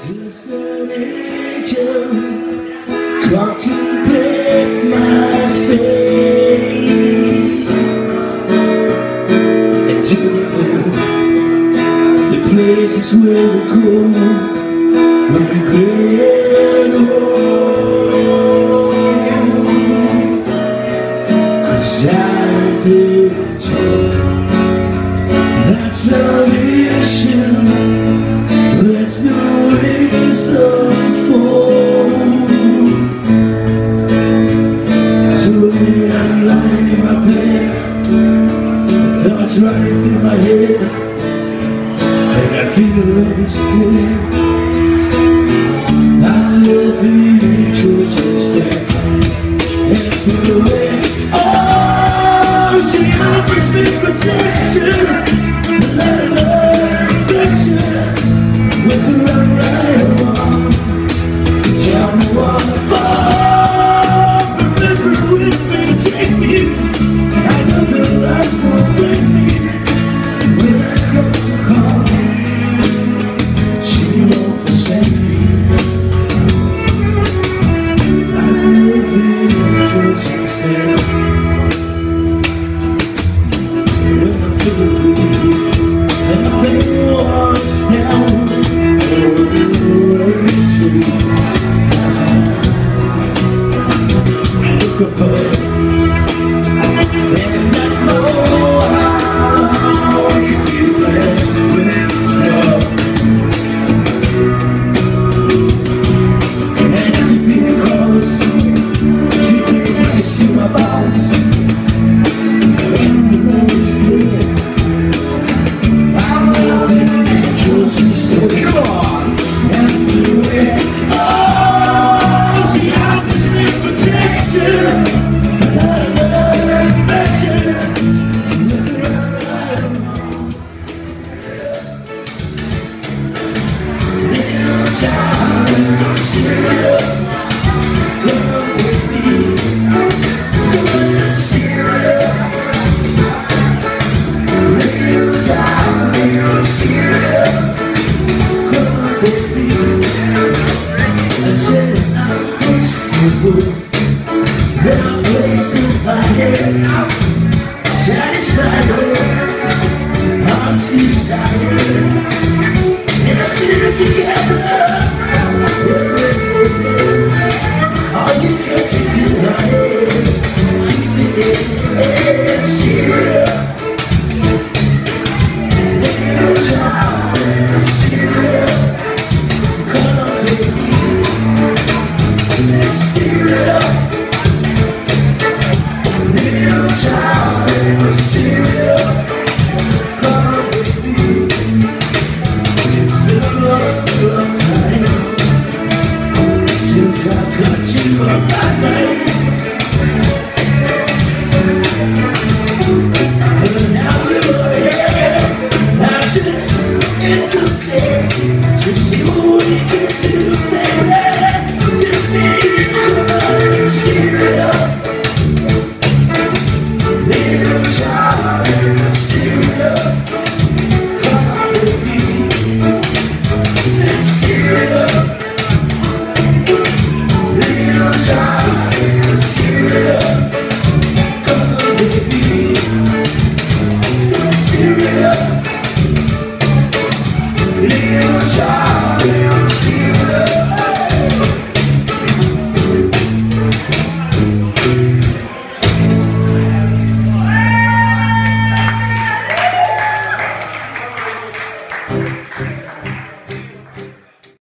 Just an angel contemplate my fate, and to the places where we go when we get old. 'Cause I'm picture that's our mission. Let's do it unfold. So when I'm lying in my bed, thoughts running through my head, and I feel like it's dead, I live the angels instead. And through it, oh, she offers me protection, let love affection. Whether I'm right or wrong, tell me what I fall. Remember when they take me, I know the life will bring me. When I come to call, she won't forsake me. I live the angels instead. When I'm feeling weak and my pain walks down, look above, and I know how you be blessed with love. And as the feeling calls, she brings to my bones. When the love is clear, I'm loving angels who say, come on. And through it, oh, she offers me protection, and I love affection. Whether I'm right or wrong, little child, Syria, come with me. Syria, little child, Syria. Then I'll place in my head, satisfied her, heart's desire, and I sit together. All you can do is keep it in Syria. Little child, Syria, come on baby, let's steer it up. Little child, steer it up. Come on baby, it's been a long time since I got you on my mind. But now you're here, I said it's okay to see what we can do, baby. Just need you, come on, steer it up. Little child, steer it up. Come on, baby, let's steer it up. Little child, steer it up. Come on, baby, let's steer it up. Little child, steer it up.